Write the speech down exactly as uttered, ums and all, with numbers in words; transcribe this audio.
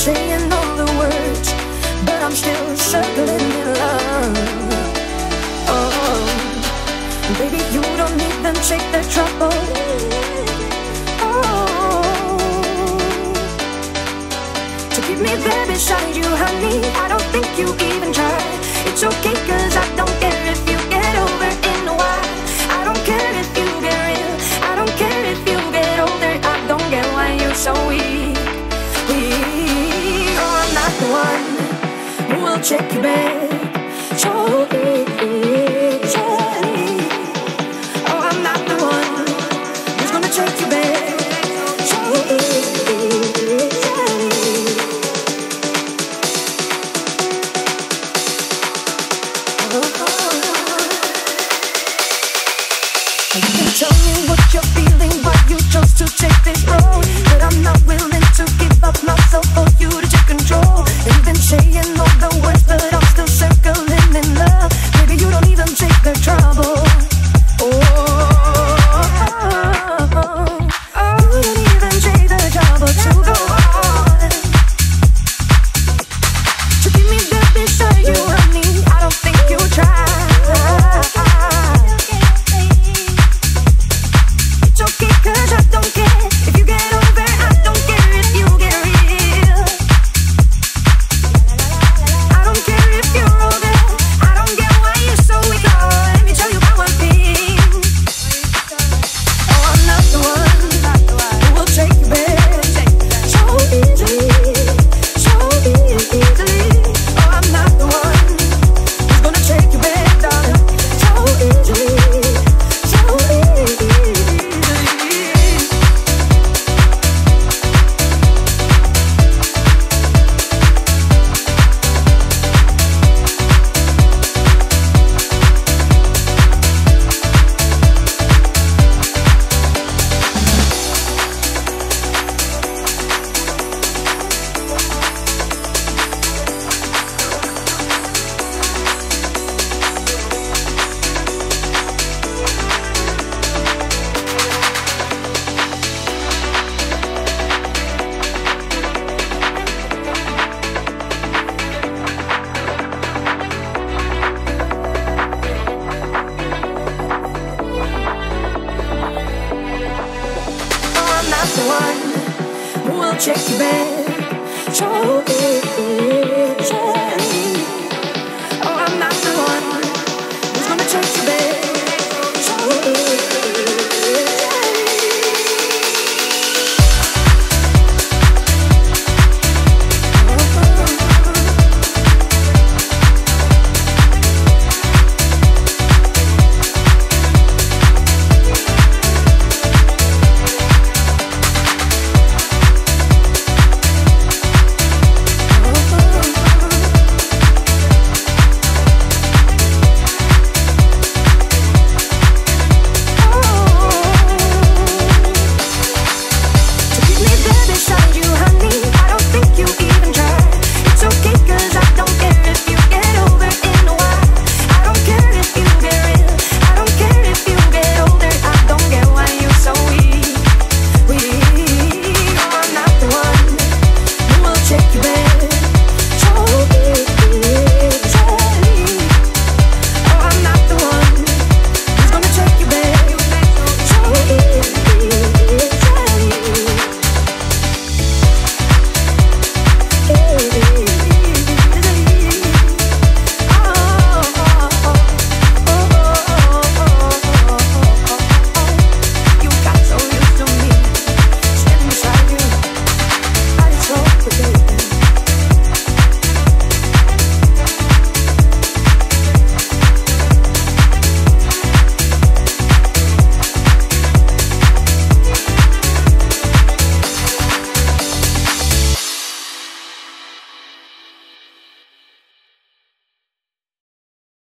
saying all the words, but I'm still struggling in love. Oh, baby, you don't even take the trouble. Oh, to keep me there beside you, honey. I don't think you even try. It's okay, cause I don't care if you get over in a while. I don't care if you get real. I don't care if you get older. I don't get why you're so weak. Weak. Oh, I'm not the one who will check your bag. So weak.